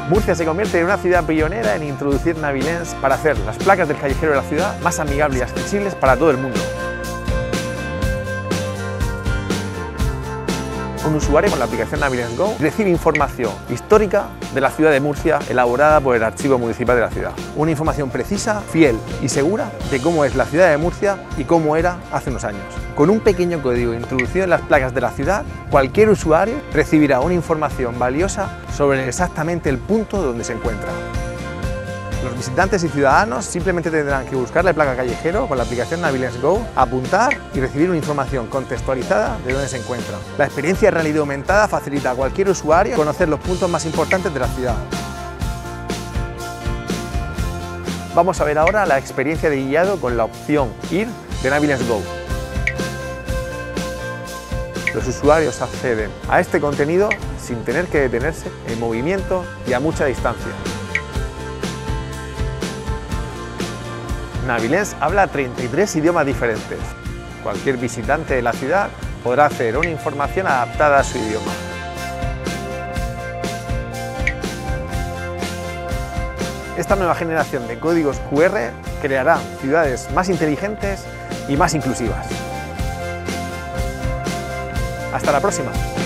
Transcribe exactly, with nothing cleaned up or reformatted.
Murcia se convierte en una ciudad pionera en introducir Navilens para hacer las placas del callejero de la ciudad más amigables y accesibles para todo el mundo. Un usuario con la aplicación Navilens Go recibe información histórica de la ciudad de Murcia elaborada por el Archivo Municipal de la ciudad. Una información precisa, fiel y segura de cómo es la ciudad de Murcia y cómo era hace unos años. Con un pequeño código introducido en las placas de la ciudad, cualquier usuario recibirá una información valiosa sobre exactamente el punto donde se encuentra. Los visitantes y ciudadanos simplemente tendrán que buscar la placa callejero con la aplicación Navilens Go, apuntar y recibir una información contextualizada de dónde se encuentra. La experiencia de realidad aumentada facilita a cualquier usuario conocer los puntos más importantes de la ciudad. Vamos a ver ahora la experiencia de guiado con la opción Ir de Navilens Go. Los usuarios acceden a este contenido sin tener que detenerse, en movimiento y a mucha distancia. Navilens habla treinta y tres idiomas diferentes. Cualquier visitante de la ciudad podrá hacer una información adaptada a su idioma. Esta nueva generación de códigos cu erre creará ciudades más inteligentes y más inclusivas. Hasta la próxima.